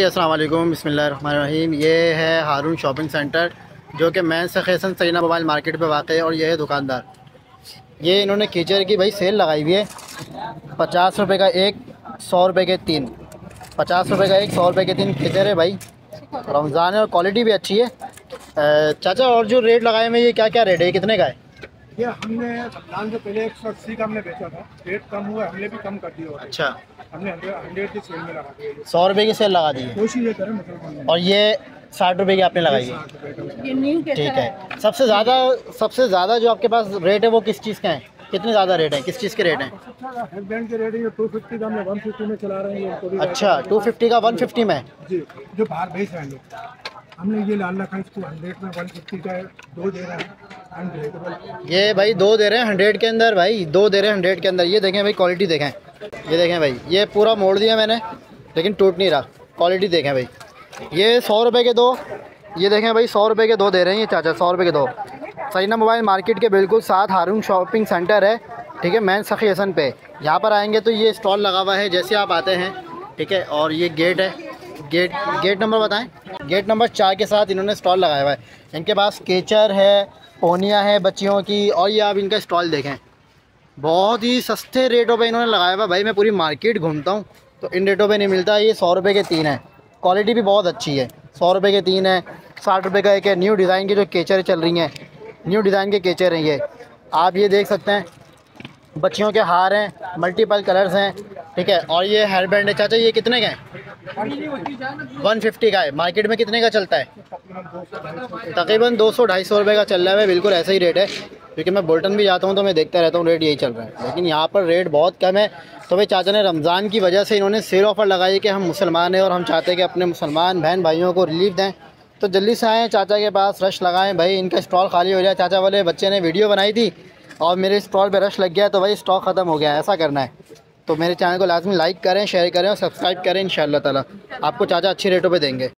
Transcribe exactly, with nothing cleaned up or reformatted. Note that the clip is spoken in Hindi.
अस्सलाम वालेकुम, बिस्मिल्लाहिर्रहमानिर्रहीम। ये है हारून शॉपिंग सेंटर जो कि मैन सखेसन सरीना मोबाइल मार्केट पे वाक़ है। और ये है दुकानदार, ये इन्होंने कीचड़ की भाई सेल लगाई हुई है। पचास रुपये का एक, सौ रुपये के तीन। पचास रुपये का एक, सौ रुपये के तीन कीचड़ है भाई। रमज़ान है और क्वालिटी भी अच्छी है। चाचा, और जो रेट लगाए हैं ये क्या क्या रेट है, ये कितने का है? ये हमने रमजान से पहले एक सौ अस्सी का हमने बेचा था, रेट कम हुआ, हमने भी कम कर दिया। अच्छा, हमने हंड्रेड की सेल में लगा दिया, सौ रुपये की सेल लगा दी है। कोशिश ये करें मतलब। और ये साठ रुपये की आपने लगाई है, ठीक है। सबसे ज़्यादा सबसे ज़्यादा जो आपके पास रेट है वो किस चीज़ का है? कितने ज़्यादा रेट है, किस चीज़ के रेट हैं? हेड बैंड के रेट है टू फिफ्टी का, हमने वन फिफ्टी में चला रहे हैं। अच्छा, टू फिफ्टी का वन फिफ्टी में जी, जो बाहर बेच रहे हैं लोग, हमने ये लाल रखा इसको हंड्रेड में, वन फिफ्टी का है, दो दे रहे हैं हंड्रेड। ये भाई दो दे रहे हैं हंड्रेड के अंदर, भाई दो दे रहे हैं हंड्रेड के अंदर। ये देखें भाई, क्वालिटी देखें, ये देखें भाई, ये पूरा मोड़ दिया मैंने लेकिन टूट नहीं रहा। क्वालिटी देखें भाई, ये सौ रुपये के दो, ये देखें भाई सौ रुपये के दो दे रहे हैं ये चाचा, सौ रुपये के दो। सरीना मोबाइल मार्केट के बिल्कुल साथ हारून शॉपिंग सेंटर है, ठीक है, मैन सखी हसन पे। यहाँ पर आएंगे तो ये स्टॉल लगा हुआ है जैसे आप आते हैं, ठीक है। और ये गेट है, गेट गेट नंबर बताएं। गेट नंबर चार के साथ इन्होंने स्टॉल लगाया हुआ है। इनके पास केचर है, पोनियाँ है बच्चियों की। और ये आप इनका स्टॉल देखें, बहुत ही सस्ते रेटों पे इन्होंने लगाया हुआ है। भाई मैं पूरी मार्केट घूमता हूँ तो इन रेटों पे नहीं मिलता। ये सौ रुपये के तीन है, क्वालिटी भी बहुत अच्छी है। सौ रुपये के तीन है, साठ रुपये का एक है। न्यू डिज़ाइन की जो केचर चल रही हैं, न्यू डिज़ाइन के केचर हैं ये, आप ये देख सकते हैं। बच्चियों के हार हैं, मल्टीपल कलर्स हैं, ठीक है। और ये हेयर बैंड है चाचा, ये कितने का है? वन फिफ्टी का है। मार्केट में कितने का चलता है? तकरीबन दो सौ ढाई सौ रुपये का चल रहा है। बिल्कुल ऐसा ही रेट है, क्योंकि मैं बोल्टन भी जाता हूँ तो मैं देखता रहता हूँ, रेट यही चल रहा है। लेकिन यहाँ पर रेट बहुत कम है। तो भाई चाचा ने रमज़ान की वजह से इन्होंने सेल ऑफ़र लगाई कि हम मुसलमान हैं और हम चाहते हैं कि अपने मुसलमान बहन भाइयों को रिलीफ दें। तो जल्दी से आएँ चाचा के पास, रश लगाएँ भाई, इनका स्टॉल खाली हो जाए। चाचा वाले बच्चे ने वीडियो बनाई थी और मेरे स्टॉल पे रश लग गया तो भाई स्टॉक ख़त्म हो गया। ऐसा करना है तो मेरे चैनल को लाजमी लाइक करें, शेयर करें और सब्सक्राइब करें। इंशाअल्लाह ताला आपको चाचा अच्छी रेटों पे देंगे।